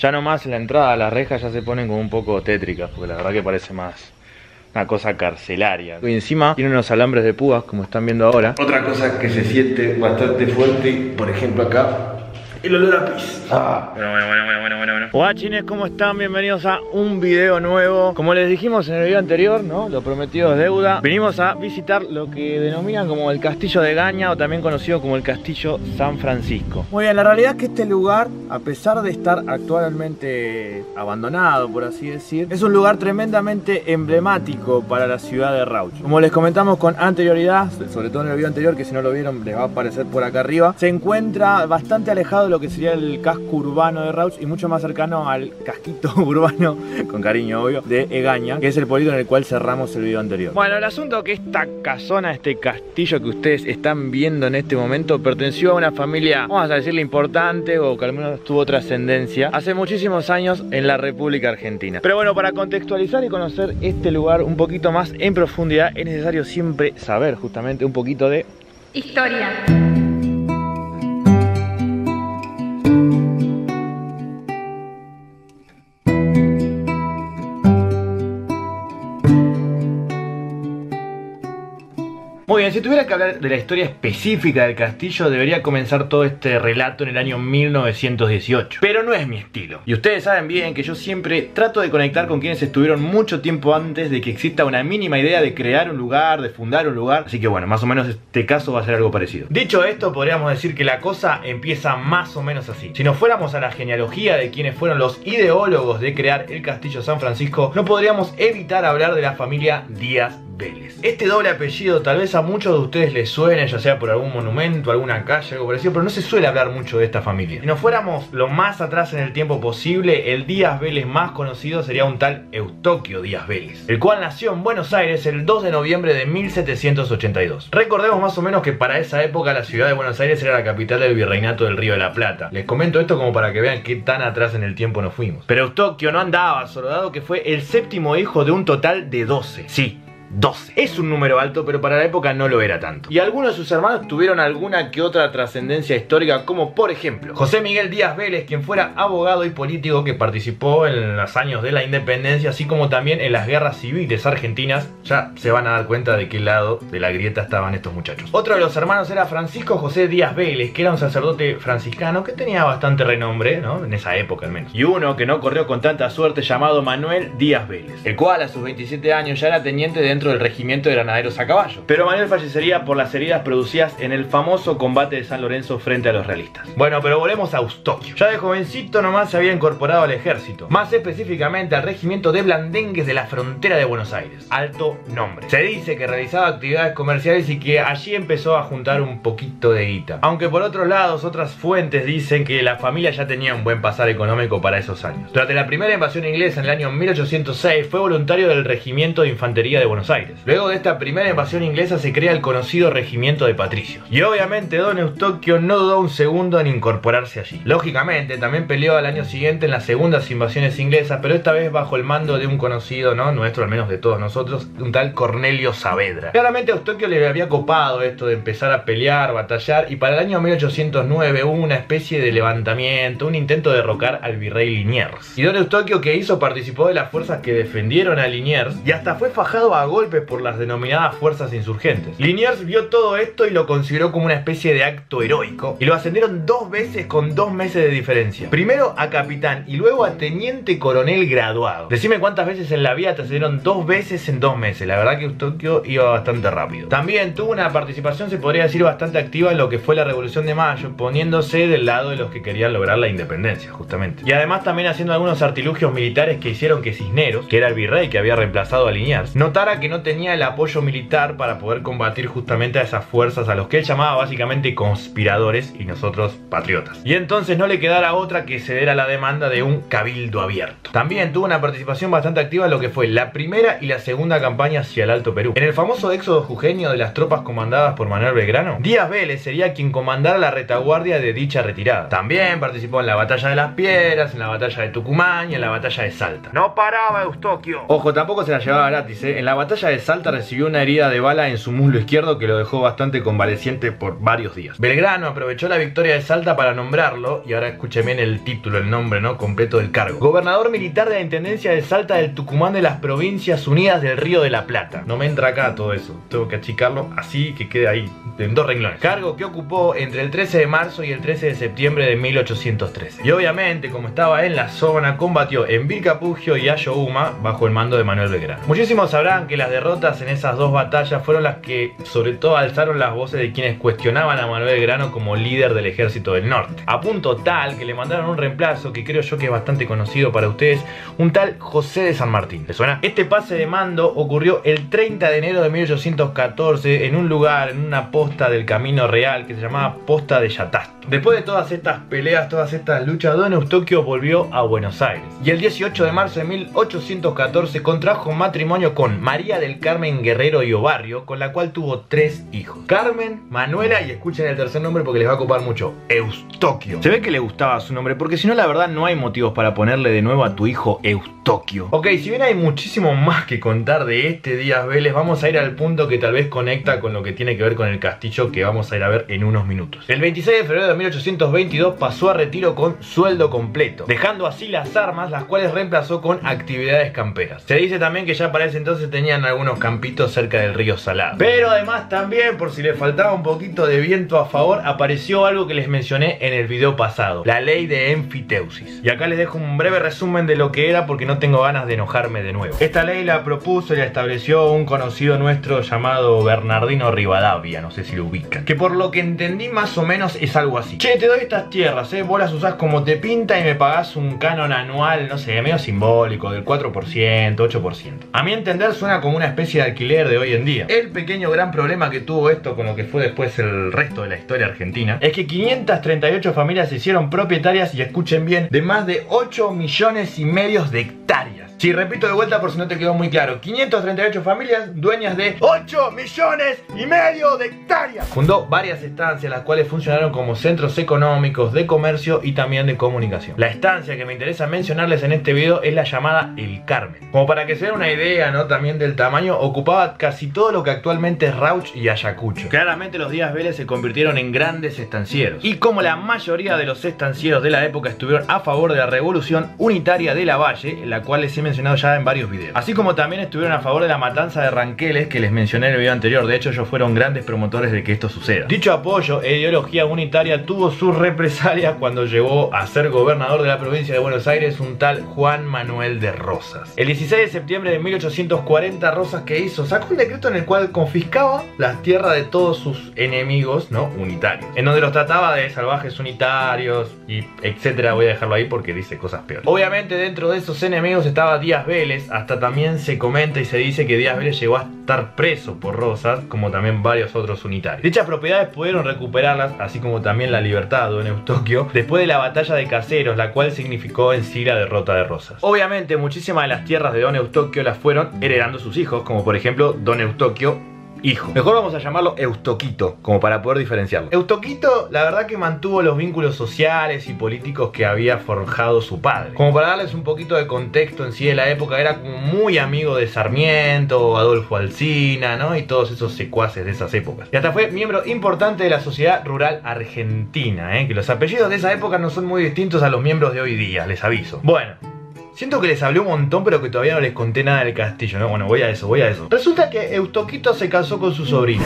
Ya nomás en la entrada las rejas ya se ponen como un poco tétricas, porque la verdad que parece más una cosa carcelaria. Y encima tiene unos alambres de púas, como están viendo ahora. Otra cosa que se siente bastante fuerte, por ejemplo acá, el olor a pis. Bueno. Guachines, ¿cómo están? Bienvenidos a un video nuevo. Como les dijimos en el video anterior, ¿no? Lo prometido es deuda. Vinimos a visitar lo que denominan como el Castillo de Egaña, o también conocido como el Castillo San Francisco. Muy bien, la realidad es que este lugar, a pesar de estar actualmente abandonado, por así decir, es un lugar tremendamente emblemático para la ciudad de Rauch. Como les comentamos con anterioridad, sobre todo en el video anterior, que si no lo vieron les va a aparecer por acá arriba, se encuentra bastante alejado de lo que sería el casco urbano de Rauch y mucho más cercano al casquito urbano, con cariño obvio, de Egaña, que es el pueblito en el cual cerramos el video anterior. Bueno, el asunto es que esta casona, este castillo que ustedes están viendo en este momento, perteneció a una familia, vamos a decirle importante, o que al menos tuvo trascendencia hace muchísimos años en la República Argentina. Pero bueno, para contextualizar y conocer este lugar un poquito más en profundidad, es necesario siempre saber justamente un poquito de historia. Muy bien, si tuviera que hablar de la historia específica del castillo, debería comenzar todo este relato en el año 1918. Pero no es mi estilo. Y ustedes saben bien que yo siempre trato de conectar con quienes estuvieron mucho tiempo antes de que exista una mínima idea de crear un lugar, de fundar un lugar. Así que bueno, más o menos este caso va a ser algo parecido. Dicho esto, podríamos decir que la cosa empieza más o menos así. Si nos fuéramos a la genealogía de quienes fueron los ideólogos de crear el Castillo San Francisco, no podríamos evitar hablar de la familia Díaz Vélez. Este doble apellido tal vez a muchos de ustedes les suene, ya sea por algún monumento, alguna calle, algo parecido, pero no se suele hablar mucho de esta familia. Si nos fuéramos lo más atrás en el tiempo posible, el Díaz Vélez más conocido sería un tal Eustoquio Díaz Vélez, el cual nació en Buenos Aires el 2 de noviembre de 1782. Recordemos más o menos que para esa época la ciudad de Buenos Aires era la capital del virreinato del Río de la Plata. Les comento esto como para que vean qué tan atrás en el tiempo nos fuimos. Pero Eustoquio no andaba solo, dado que fue el séptimo hijo de un total de 12. Sí, 12. Es un número alto, pero para la época no lo era tanto. Y algunos de sus hermanos tuvieron alguna que otra trascendencia histórica, como por ejemplo José Miguel Díaz Vélez, quien fuera abogado y político que participó en los años de la independencia, así como también en las guerras civiles argentinas. Ya se van a dar cuenta de qué lado de la grieta estaban estos muchachos. Otro de los hermanos era Francisco José Díaz Vélez, que era un sacerdote franciscano que tenía bastante renombre, ¿no? En esa época al menos. Y uno que no corrió con tanta suerte, llamado Manuel Díaz Vélez, el cual a sus 27 años ya era teniente dentro del regimiento de granaderos a caballo. Pero Manuel fallecería por las heridas producidas en el famoso combate de San Lorenzo frente a los realistas. Bueno, pero volvemos a Eustoquio. Ya de jovencito nomás se había incorporado al ejército, más específicamente al regimiento de blandengues de la frontera de Buenos Aires. Alto nombre. Se dice que realizaba actividades comerciales y que allí empezó a juntar un poquito de guita. Aunque por otros lados, otras fuentes dicen que la familia ya tenía un buen pasar económico para esos años. Durante la primera invasión inglesa en el año 1806 fue voluntario del regimiento de infantería de Buenos Aires. Luego de esta primera invasión inglesa se crea el conocido regimiento de patricios. Y obviamente don Eustoquio no dudó un segundo en incorporarse allí. Lógicamente también peleó al año siguiente en las segundas invasiones inglesas, pero esta vez bajo el mando de un conocido, ¿no? Nuestro, al menos de todos nosotros, un tal Cornelio Saavedra. Claramente a Eustoquio le había copado esto de empezar a pelear, batallar, y para el año 1809 hubo una especie de levantamiento, un intento de derrocar al virrey Liniers. Y don Eustoquio, ¿qué hizo? Participó de las fuerzas que defendieron a Liniers y hasta fue fajado a golpes por las denominadas fuerzas insurgentes. Liniers vio todo esto y lo consideró como una especie de acto heroico, y lo ascendieron 2 veces con 2 meses de diferencia. Primero a capitán y luego a teniente coronel graduado. Decime cuántas veces en la vida te ascendieron 2 veces en 2 meses. La verdad que Eustoquio iba bastante rápido. También tuvo una participación, se podría decir, bastante activa en lo que fue la Revolución de Mayo, poniéndose del lado de los que querían lograr la independencia, justamente. Y además también haciendo algunos artilugios militares que hicieron que Cisneros, que era el virrey que había reemplazado a Liniers, notara que no tenía el apoyo militar para poder combatir justamente a esas fuerzas a los que él llamaba básicamente conspiradores y nosotros patriotas. Y entonces no le quedara otra que ceder a la demanda de un cabildo abierto. También tuvo una participación bastante activa en lo que fue la primera y la segunda campaña hacia el Alto Perú. En el famoso éxodo jujeño de las tropas comandadas por Manuel Belgrano, Díaz Vélez sería quien comandara la retaguardia de dicha retirada. También participó en la batalla de las Piedras, en la batalla de Tucumán y en la batalla de Salta. No paraba Eustoquio. Ojo, tampoco se la llevaba gratis, ¿eh? En la batalla batalla de Salta recibió una herida de bala en su muslo izquierdo que lo dejó bastante convaleciente por varios días. Belgrano aprovechó la victoria de Salta para nombrarlo, y ahora escuchen bien el título, el nombre, ¿no?, completo del cargo: gobernador militar de la Intendencia de Salta, del Tucumán, de las Provincias Unidas del Río de la Plata. No me entra acá todo eso, tengo que achicarlo así que quede ahí en 2 renglones. Cargo que ocupó entre el 13 de marzo y el 13 de septiembre de 1813. Y obviamente, como estaba en la zona, combatió en Vilcapugio y Ayohuma bajo el mando de Manuel Belgrano. Muchísimos sabrán que las derrotas en esas dos batallas fueron las que sobre todo alzaron las voces de quienes cuestionaban a Manuel Belgrano como líder del ejército del norte, a punto tal que le mandaron un reemplazo que creo yo que es bastante conocido para ustedes, un tal José de San Martín. ¿Les suena? Este pase de mando ocurrió el 30 de enero de 1814 en un lugar, en una posta del Camino Real que se llamaba Posta de Yatasto. Después de todas estas peleas, todas estas luchas, don Eustoquio volvió a Buenos Aires y el 18 de marzo de 1814 contrajo matrimonio con María del Carmen Guerrero y Obarrio, con la cual tuvo 3 hijos: Carmen, Manuela y, escuchen el tercer nombre porque les va a ocupar mucho, Eustoquio. Se ve que le gustaba su nombre, porque si no, la verdad no hay motivos para ponerle de nuevo a tu hijo Eustoquio. Ok, si bien hay muchísimo más que contar de este Díaz Vélez, vamos a ir al punto que tal vez conecta con lo que tiene que ver con el castillo, que vamos a ir a ver en unos minutos. El 26 de febrero de 1822 pasó a retiro con sueldo completo, dejando así las armas, las cuales reemplazó con actividades camperas. Se dice también que ya para ese entonces tenían algunos campitos cerca del río Salado. Pero además también, por si le faltaba un poquito de viento a favor, apareció algo que les mencioné en el video pasado: la ley de enfiteusis. Y acá les dejo un breve resumen de lo que era, porque no tengo ganas de enojarme de nuevo. Esta ley la propuso y la estableció un conocido nuestro llamado Bernardino Rivadavia, no sé si lo ubican, que por lo que entendí más o menos es algo así: che, te doy estas tierras, vos las usás como te pinta y me pagás un canon anual, no sé, medio simbólico, del 4%, 8%. A mi entender suena como una especie de alquiler de hoy en día. El pequeño gran problema que tuvo esto con lo que fue después el resto de la historia argentina es que 538 familias se hicieron propietarias, y escuchen bien, de más de 8,5 millones de hectáreas. Sí, repito de vuelta por si no te quedó muy claro: 538 familias dueñas de 8,5 millones de hectáreas. Fundó varias estancias, las cuales funcionaron como centros económicos, de comercio y también de comunicación. La estancia que me interesa mencionarles en este video es la llamada El Carmen. Como para que se den una idea, ¿no?, también del tamaño, ocupaba casi todo lo que actualmente es Rauch y Ayacucho. Claramente los Díaz Vélez se convirtieron en grandes estancieros, y como la mayoría de los estancieros de la época estuvieron a favor de la revolución unitaria de Lavalle, la cual les he mencionado ya en varios videos, así como también estuvieron a favor de la matanza de Ranqueles, que les mencioné en el video anterior. De hecho, ellos fueron grandes promotores de que esto suceda. Dicho apoyo e ideología unitaria tuvo sus represalias cuando llegó a ser gobernador de la provincia de Buenos Aires un tal Juan Manuel de Rosas. El 16 de septiembre de 1840, Rosas, ¿qué hizo? Sacó un decreto en el cual confiscaba las tierras de todos sus enemigos, ¿no?, unitarios, en donde los trataba de salvajes unitarios y etcétera. Voy a dejarlo ahí porque dice cosas peores. Obviamente dentro de esos enemigos estaba Díaz Vélez. Hasta también se comenta y se dice que Díaz Vélez llegó a estar preso por Rosas, como también varios otros unitarios. Dichas propiedades pudieron recuperarlas, así como también la libertad de don Eustoquio, después de la batalla de Caseros, la cual significó en sí la derrota de Rosas. Obviamente muchísimas de las tierras de don Eustoquio las fueron heredando sus hijos, como por ejemplo don Eustoquio hijo. Mejor vamos a llamarlo Eustoquito, como para poder diferenciarlo. Eustoquito, la verdad que mantuvo los vínculos sociales y políticos que había forjado su padre. Como para darles un poquito de contexto en sí de la época, era como muy amigo de Sarmiento, Adolfo Alsina, ¿no?, y todos esos secuaces de esas épocas. Y hasta fue miembro importante de la Sociedad Rural Argentina, que los apellidos de esa época no son muy distintos a los miembros de hoy día, les aviso. Bueno, siento que les hablé un montón, pero que todavía no les conté nada del castillo, ¿no? Bueno, voy a eso. Resulta que Eustoquito se casó con su sobrina.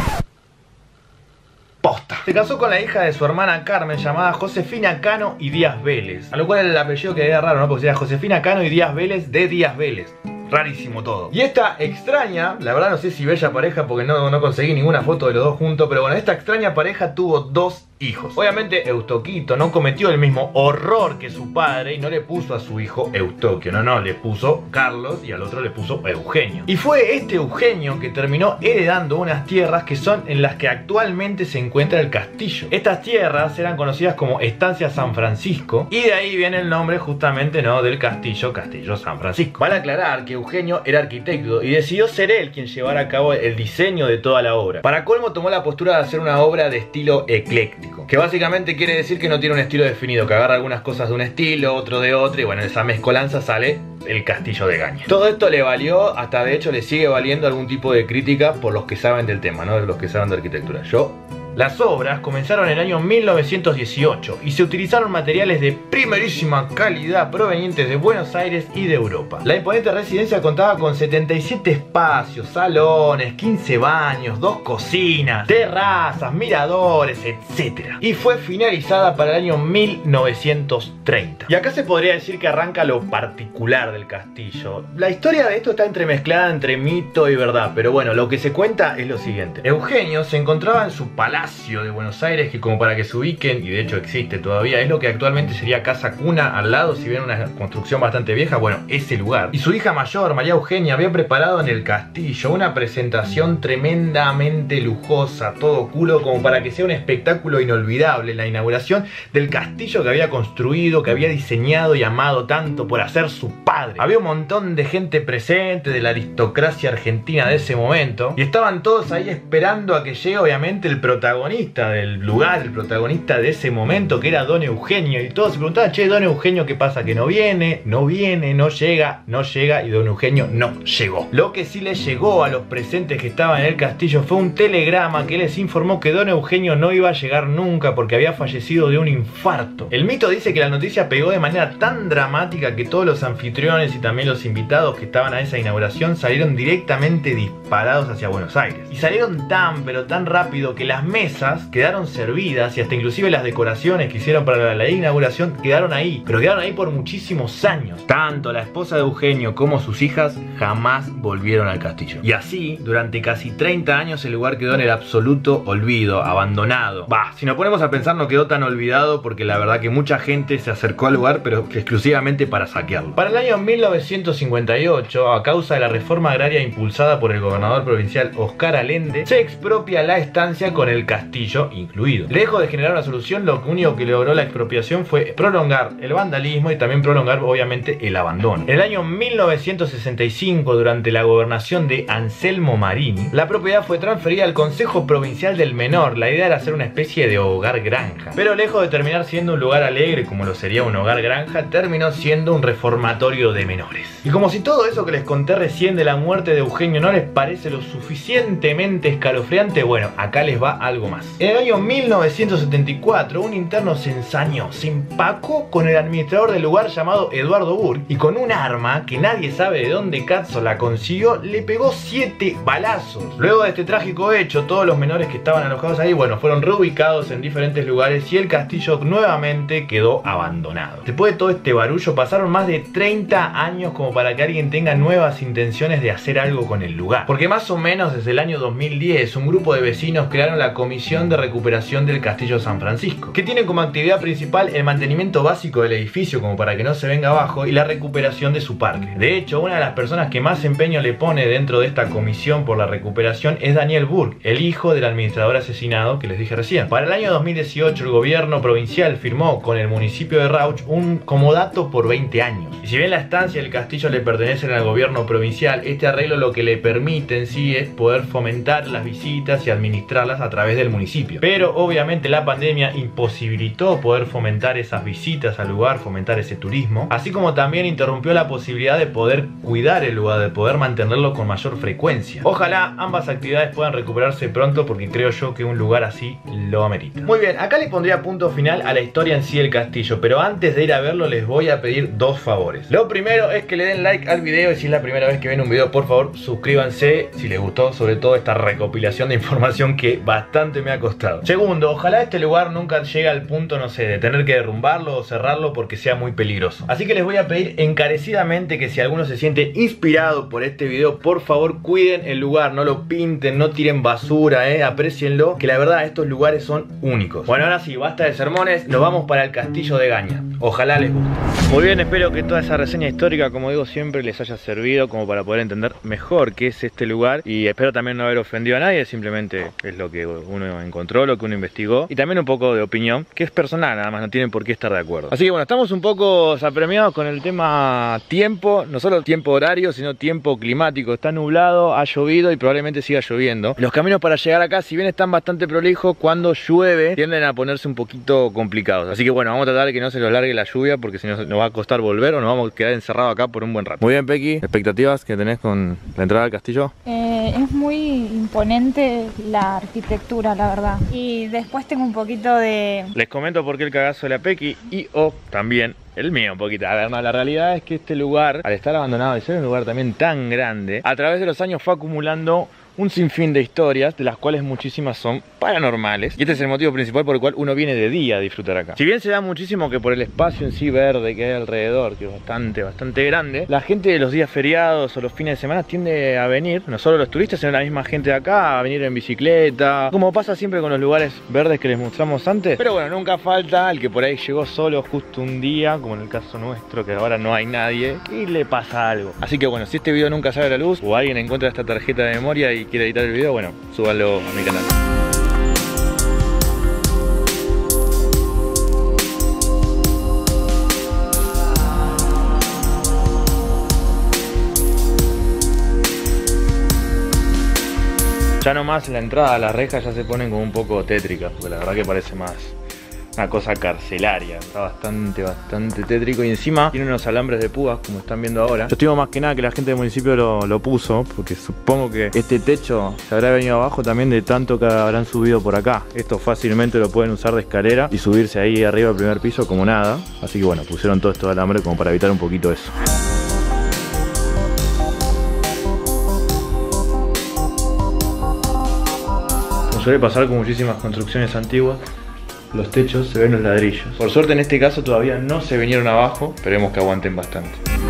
Posta. Se casó con la hija de su hermana Carmen, llamada Josefina Cano y Díaz Vélez. A lo cual el apellido quedaría raro, ¿no? Porque era Josefina Cano y Díaz Vélez de Díaz Vélez. Rarísimo todo. Y esta extraña, la verdad no sé si bella pareja, porque no conseguí ninguna foto de los dos juntos, pero bueno, esta extraña pareja tuvo 2 hijos. Obviamente Eustoquito no cometió el mismo horror que su padre y no le puso a su hijo Eustoquio, no, le puso Carlos y al otro le puso Eugenio. Y fue este Eugenio que terminó heredando unas tierras que son en las que actualmente se encuentra el castillo. Estas tierras eran conocidas como Estancia San Francisco, y de ahí viene el nombre justamente, ¿no?, del castillo, Castillo San Francisco. Vale aclarar que Eugenio era arquitecto y decidió ser él quien llevara a cabo el diseño de toda la obra. Para colmo tomó la postura de hacer una obra de estilo ecléctico. ecléctico, que básicamente quiere decir que no tiene un estilo definido, que agarra algunas cosas de un estilo, otro de otro, y bueno, en esa mezcolanza sale el Castillo de Gaña. Todo esto le valió, hasta de hecho le sigue valiendo algún tipo de crítica por los que saben del tema, ¿no? Los que saben de arquitectura. Las obras comenzaron en el año 1918 y se utilizaron materiales de primerísima calidad provenientes de Buenos Aires y de Europa. La imponente residencia contaba con 77 espacios, salones, 15 baños, 2 cocinas, terrazas, miradores, etc. Y fue finalizada para el año 1930. Y acá se podría decir que arranca lo particular del castillo. La historia de esto está entremezclada entre mito y verdad, pero bueno, lo que se cuenta es lo siguiente. Eugenio se encontraba en su palacio de Buenos Aires, que como para que se ubiquen, y de hecho existe todavía, es lo que actualmente sería Casa Cuna al lado, si bien una construcción bastante vieja, bueno, ese lugar. Y su hija mayor, María Eugenia, había preparado en el castillo una presentación tremendamente lujosa, todo culo, como para que sea un espectáculo inolvidable, la inauguración del castillo que había construido, que había diseñado y amado tanto por hacer su padre. Había un montón de gente presente, de la aristocracia argentina de ese momento, y estaban todos ahí esperando a que llegue obviamente el protagonista del lugar, el protagonista de ese momento, que era Don Eugenio, y todos se preguntaban, che, Don Eugenio, ¿qué pasa? Que no viene, no llega, y Don Eugenio no llegó. Lo que sí le llegó a los presentes que estaban en el castillo fue un telegrama que les informó que Don Eugenio no iba a llegar nunca porque había fallecido de un infarto. El mito dice que la noticia pegó de manera tan dramática que todos los anfitriones y también los invitados que estaban a esa inauguración salieron directamente disparados hacia Buenos Aires. Y salieron tan pero tan rápido que las mesas quedaron servidas y hasta inclusive las decoraciones que hicieron para la inauguración quedaron ahí, pero quedaron ahí por muchísimos años. Tanto la esposa de Eugenio como sus hijas jamás volvieron al castillo. Y así, durante casi 30 años el lugar quedó en el absoluto olvido, abandonado. Si nos ponemos a pensar, no quedó tan olvidado porque la verdad que mucha gente se acercó al lugar, pero exclusivamente para saquearlo. Para el año 1958, a causa de la reforma agraria impulsada por el gobernador provincial Oscar Allende, se expropia la estancia con el castillo incluido. Lejos de generar una solución, lo único que logró la expropiación fue prolongar el vandalismo y también prolongar obviamente el abandono. En el año 1965, durante la gobernación de Anselmo Marini, la propiedad fue transferida al Consejo Provincial del Menor. La idea era hacer una especie de hogar granja, pero lejos de terminar siendo un lugar alegre como lo sería un hogar granja, terminó siendo un reformatorio de menores. Y como si todo eso que les conté recién de la muerte de Eugenio no les parece lo suficientemente escalofriante, bueno, acá les va algo más. En el año 1974, un interno se ensañó, se empacó con el administrador del lugar llamado Eduardo Burg, y con un arma que nadie sabe de dónde cazzo la consiguió, le pegó 7 balazos. Luego de este trágico hecho, todos los menores que estaban alojados ahí, bueno, fueron reubicados en diferentes lugares y el castillo nuevamente quedó abandonado. Después de todo este barullo, pasaron más de 30 años como para que alguien tenga nuevas intenciones de hacer algo con el lugar. Porque más o menos desde el año 2010, un grupo de vecinos crearon la Comisión de Recuperación del Castillo San Francisco, que tiene como actividad principal el mantenimiento básico del edificio como para que no se venga abajo y la recuperación de su parque. De hecho, una de las personas que más empeño le pone dentro de esta comisión por la recuperación es Daniel Burg, el hijo del administrador asesinado que les dije recién. Para el año 2018 el gobierno provincial firmó con el municipio de Rauch un comodato por 20 años. Y si bien la estancia y el castillo le pertenecen al gobierno provincial, este arreglo lo que le permite en sí es poder fomentar las visitas y administrarlas a través del municipio. Pero obviamente la pandemia imposibilitó poder fomentar esas visitas al lugar, fomentar ese turismo, así como también interrumpió la posibilidad de poder cuidar el lugar, de poder mantenerlo con mayor frecuencia. Ojalá ambas actividades puedan recuperarse pronto porque creo yo que un lugar así lo amerita. Muy bien, acá les pondría punto final a la historia en sí del castillo, pero antes de ir a verlo les voy a pedir dos favores. Lo primero es que le den like al video y si es la primera vez que ven un video, por favor suscríbanse si les gustó, sobre todo esta recopilación de información que bastante me ha costado. Segundo, ojalá este lugar nunca llegue al punto, no sé, de tener que derrumbarlo o cerrarlo porque sea muy peligroso. Así que les voy a pedir encarecidamente que si alguno se siente inspirado por este video, por favor cuiden el lugar, no lo pinten, no tiren basura, aprecienlo, que la verdad estos lugares son únicos. Bueno, ahora sí, basta de sermones, nos vamos para el Castillo de Gaña. Ojalá les guste. Muy bien, espero que toda esa reseña histórica, como digo siempre, les haya servido como para poder entender mejor qué es este lugar y espero también no haber ofendido a nadie, simplemente es lo que uno uno encontró, lo que uno investigó, y también un poco de opinión, que es personal, nada más, no tienen por qué estar de acuerdo. Así que bueno, estamos un poco apremiados con el tema tiempo, no solo tiempo horario, sino tiempo climático. Está nublado, ha llovido y probablemente siga lloviendo. Los caminos para llegar acá, si bien están bastante prolijos, cuando llueve tienden a ponerse un poquito complicados. Así que bueno, vamos a tratar de que no se nos largue la lluvia, porque si no nos va a costar volver o nos vamos a quedar encerrados acá por un buen rato. Muy bien, Pequi, ¿expectativas que tenés con la entrada al castillo? Es muy imponente la arquitectura, la verdad. Y después tengo un poquito de... Les comento por qué el cagazo de la Pequi y también el mío un poquito. A ver, no, la realidad es que este lugar, al estar abandonado y ser un lugar también tan grande, a través de los años fue acumulando un sinfín de historias, de las cuales muchísimas son paranormales. Y este es el motivo principal por el cual uno viene de día a disfrutar acá. Si bien se da muchísimo que por el espacio en sí verde que hay alrededor, que es bastante grande, la gente de los días feriados o los fines de semana tiende a venir, no solo los turistas, sino la misma gente de acá, a venir en bicicleta, como pasa siempre con los lugares verdes que les mostramos antes. Pero bueno, nunca falta el que por ahí llegó solo justo un día, como en el caso nuestro, que ahora no hay nadie, y le pasa algo. Así que bueno, si este video nunca sale a la luz, o alguien encuentra esta tarjeta de memoria y quiere editar el video, bueno, súbanlo a mi canal. Ya nomás la entrada a las rejas ya se ponen como un poco tétricas, porque la verdad que parece más una cosa carcelaria. Está bastante tétrico, y encima tiene unos alambres de púas, como están viendo ahora. Yo estimo más que nada que la gente del municipio lo puso, porque supongo que este techo se habrá venido abajo también de tanto que habrán subido por acá. Esto fácilmente lo pueden usar de escalera y subirse ahí arriba al primer piso como nada. Así que bueno, pusieron todo esto de alambre como para evitar un poquito eso. Como suele pasar con muchísimas construcciones antiguas, los techos se ven los ladrillos. Por suerte en este caso todavía no se vinieron abajo, esperemos que aguanten bastante.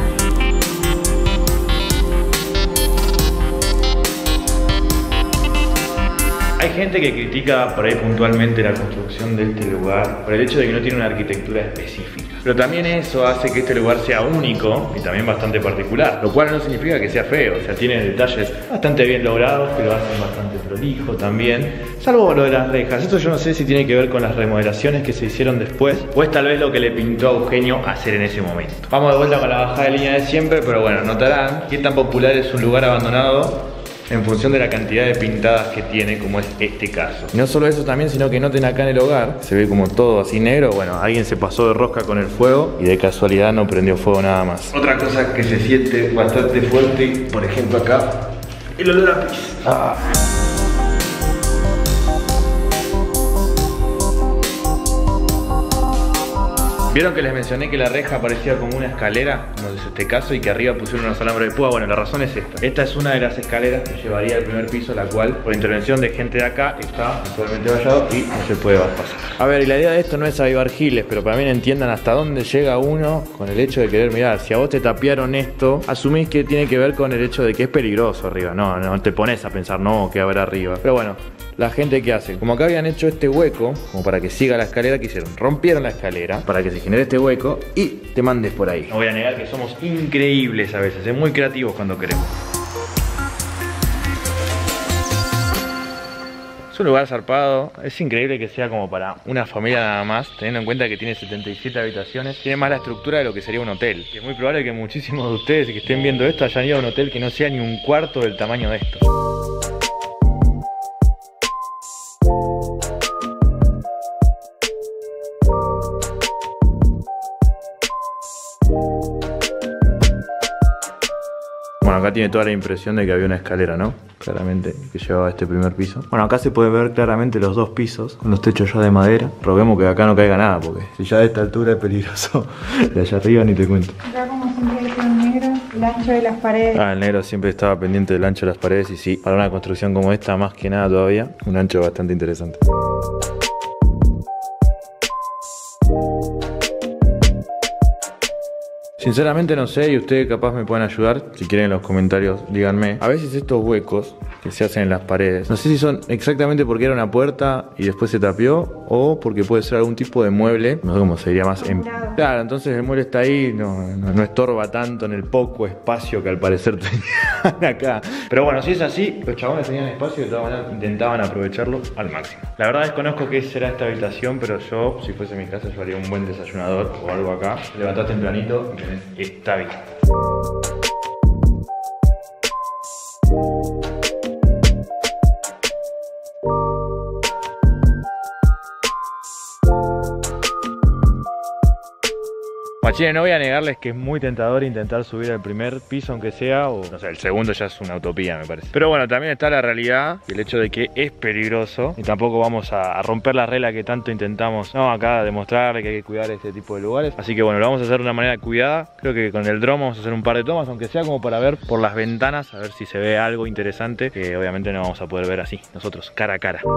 Hay gente que critica por ahí puntualmente la construcción de este lugar por el hecho de que no tiene una arquitectura específica. Pero también eso hace que este lugar sea único y también bastante particular, lo cual no significa que sea feo, o sea, tiene detalles bastante bien logrados que lo hacen bastante prolijo también, salvo lo de las rejas. Esto yo no sé si tiene que ver con las remodelaciones que se hicieron después, o es tal vez lo que le pintó a Eugenio hacer en ese momento. Vamos de vuelta con la bajada de línea de siempre, pero bueno, notarán qué tan popular es un lugar abandonado en función de la cantidad de pintadas que tiene, como es este caso. Y no solo eso también, sino que noten acá en el hogar, se ve como todo así negro. Bueno, alguien se pasó de rosca con el fuego y de casualidad no prendió fuego nada más. Otra cosa que se siente bastante fuerte, por ejemplo acá, el olor a pis. ¿Vieron que les mencioné que la reja parecía como una escalera, como es este caso, y que arriba pusieron unos alambres de púa? Bueno, la razón es esta. Esta es una de las escaleras que llevaría al primer piso, la cual, por intervención de gente de acá, está actualmente vallado y no se puede pasar. A ver, y la idea de esto no es avivar giles, pero para mí entiendan hasta dónde llega uno con el hecho de querer mirar. Si a vos te tapiaron esto, asumís que tiene que ver con el hecho de que es peligroso arriba. No te pones a pensar, no, que habrá arriba. Pero bueno, la gente que hace, como acá habían hecho este hueco, como para que siga la escalera, ¿qué hicieron? Rompieron la escalera para que se genere este hueco y te mandes por ahí. No voy a negar que somos increíbles a veces, muy creativos cuando queremos. Es un lugar zarpado, es increíble que sea como para una familia nada más, teniendo en cuenta que tiene 77 habitaciones. Tiene más la estructura de lo que sería un hotel. Y es muy probable que muchísimos de ustedes que estén viendo esto hayan ido a un hotel que no sea ni un cuarto del tamaño de esto. Bueno, acá tiene toda la impresión de que había una escalera, ¿no? Claramente, que llevaba a este primer piso. Bueno, acá se puede ver claramente los dos pisos, con los techos ya de madera. Roguemos que acá no caiga nada, porque si ya de esta altura es peligroso, de allá arriba ni te cuento. Acá como siempre hay un negro, el ancho de las paredes. El negro siempre estaba pendiente del ancho de las paredes, y sí, para una construcción como esta, más que nada todavía, un ancho bastante interesante. Sinceramente no sé y ustedes capaz me pueden ayudar. Si quieren en los comentarios díganme. A veces estos huecos que se hacen en las paredes, no sé si son exactamente porque era una puerta y después se tapió, o porque puede ser algún tipo de mueble, no sé cómo se diría más. Claro, entonces el mueble está ahí, no estorba tanto en el poco espacio que al parecer tenían acá. Pero bueno, si es así, los chabones tenían espacio y de todas maneras intentaban aprovecharlo al máximo. La verdad desconozco qué será esta habitación, pero yo, si fuese mi casa, yo haría un buen desayunador o algo acá. Te levantás tempranito y tenés esta vista. Guachines, no voy a negarles que es muy tentador intentar subir al primer piso aunque sea, o no sé, el segundo ya es una utopía me parece. Pero bueno, también está la realidad y el hecho de que es peligroso y tampoco vamos a romper la regla que tanto intentamos, no, acá demostrarle que hay que cuidar este tipo de lugares. Así que bueno, lo vamos a hacer de una manera cuidada. Creo que con el dron vamos a hacer un par de tomas, aunque sea como para ver por las ventanas, a ver si se ve algo interesante, que obviamente no vamos a poder ver así, nosotros, cara a cara.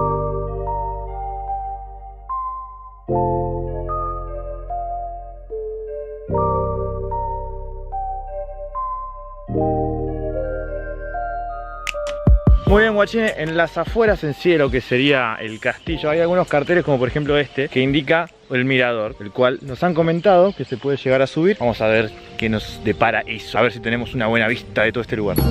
Muy bien, guachines, en las afueras en sí de lo que sería el castillo hay algunos carteles, como por ejemplo este, que indica el mirador, el cual nos han comentado que se puede llegar a subir. Vamos a ver qué nos depara eso, a ver si tenemos una buena vista de todo este lugar.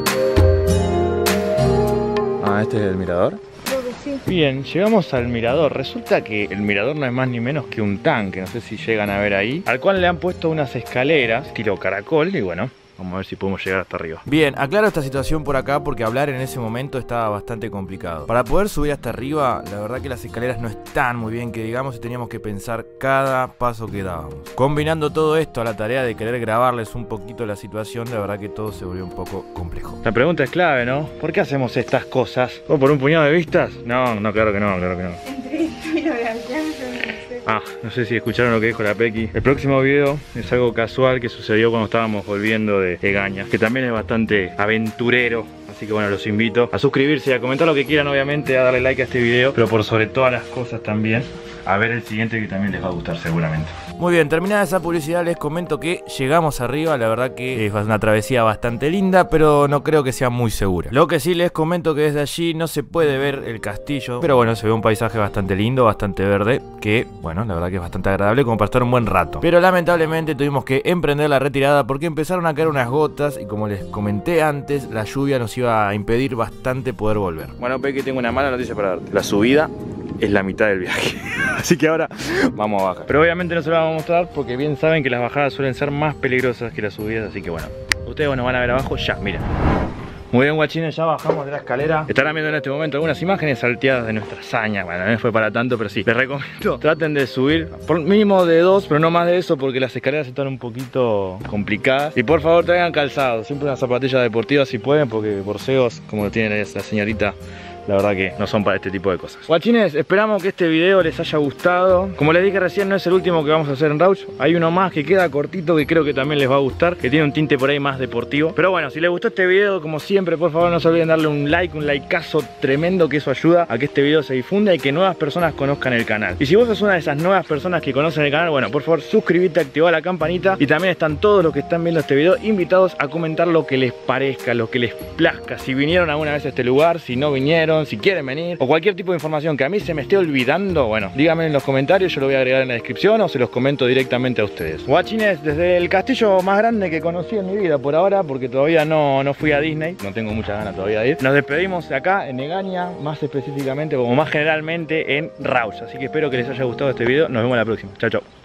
Ah, este es el mirador. Creo que sí. Bien, llegamos al mirador. Resulta que el mirador no es más ni menos que un tanque, no sé si llegan a ver ahí, al cual le han puesto unas escaleras estilo caracol y bueno, vamos a ver si podemos llegar hasta arriba. Bien, aclaro esta situación por acá porque hablar en ese momento estaba bastante complicado. Para poder subir hasta arriba, la verdad que las escaleras no están muy bien que digamos y teníamos que pensar cada paso que dábamos. Combinando todo esto a la tarea de querer grabarles un poquito la situación, la verdad que todo se volvió un poco complejo. La pregunta es clave, ¿no? ¿Por qué hacemos estas cosas? ¿O por un puñado de vistas? No, claro que no, claro que no. Entre esto y lo de alcance, no sé. Ah, no sé si escucharon lo que dijo la Pequi. El próximo video es algo casual que sucedió cuando estábamos volviendo de Egaña, que también es bastante aventurero. Así que bueno, los invito a suscribirse y a comentar lo que quieran, obviamente, a darle like a este video, pero por sobre todas las cosas también a ver el siguiente que también les va a gustar seguramente. Muy bien, terminada esa publicidad les comento que llegamos arriba. La verdad que es una travesía bastante linda, pero no creo que sea muy segura. Lo que sí les comento que desde allí no se puede ver el castillo, pero bueno, se ve un paisaje bastante lindo, bastante verde, que bueno, la verdad que es bastante agradable como para estar un buen rato. Pero lamentablemente tuvimos que emprender la retirada porque empezaron a caer unas gotas y como les comenté antes, la lluvia nos iba a impedir bastante poder volver. Bueno, Pequi, tengo una mala noticia para darte. La subida es la mitad del viaje. Así que ahora vamos a bajar. Pero obviamente no se lo vamos a mostrar porque bien saben que las bajadas suelen ser más peligrosas que las subidas. Así que bueno, ustedes bueno, van a ver abajo ya, miren. Muy bien, guachines, ya bajamos de la escalera. Estarán viendo en este momento algunas imágenes salteadas de nuestra hazaña. Bueno, no fue para tanto, pero sí, les recomiendo, traten de subir por mínimo de 2, pero no más de eso porque las escaleras están un poquito complicadas. Y por favor traigan calzado, siempre una zapatilla deportiva si pueden, porque borseos, como lo tiene la señorita, la verdad que no son para este tipo de cosas. Guachines, esperamos que este video les haya gustado. Como les dije recién, no es el último que vamos a hacer en Rauch. Hay uno más que queda cortito que creo que también les va a gustar, que tiene un tinte por ahí más deportivo. Pero bueno, si les gustó este video, como siempre, por favor no se olviden darle un like, un likeazo tremendo, que eso ayuda a que este video se difunda y que nuevas personas conozcan el canal. Y si vos sos una de esas nuevas personas que conocen el canal, bueno, por favor suscríbete, activa la campanita. Y también están todos los que están viendo este video invitados a comentar lo que les parezca, lo que les plazca. Si vinieron alguna vez a este lugar, si no vinieron, si quieren venir, o cualquier tipo de información que a mí se me esté olvidando, bueno, díganme en los comentarios, yo lo voy a agregar en la descripción o se los comento directamente a ustedes. Guachines, desde el castillo más grande que conocí en mi vida por ahora, porque todavía no fui a Disney, no tengo muchas ganas todavía de ir, nos despedimos de acá en Egaña, más específicamente, como más generalmente en Rauch. Así que espero que les haya gustado este video, nos vemos la próxima. Chao, chao.